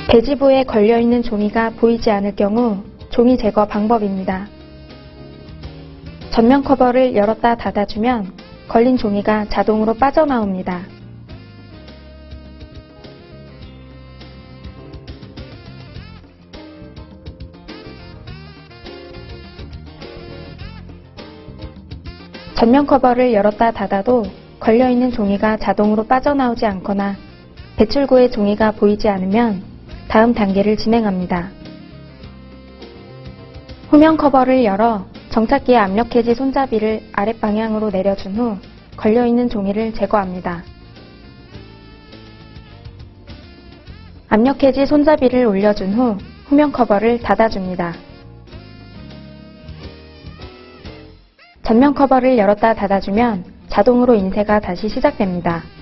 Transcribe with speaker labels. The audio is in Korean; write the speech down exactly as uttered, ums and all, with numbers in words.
Speaker 1: 배지부에 걸려있는 종이가 보이지 않을 경우 종이 제거 방법입니다. 전면 커버를 열었다 닫아주면 걸린 종이가 자동으로 빠져나옵니다. 전면 커버를 열었다 닫아도 걸려있는 종이가 자동으로 빠져나오지 않거나 배출구에 종이가 보이지 않으면 다음 단계를 진행합니다. 후면 커버를 열어 정착기의 압력 해지 손잡이를 아랫방향으로 내려준 후 걸려있는 종이를 제거합니다. 압력 해지 손잡이를 올려준 후 후면 커버를 닫아줍니다. 전면 커버를 열었다 닫아주면 자동으로 인쇄가 다시 시작됩니다.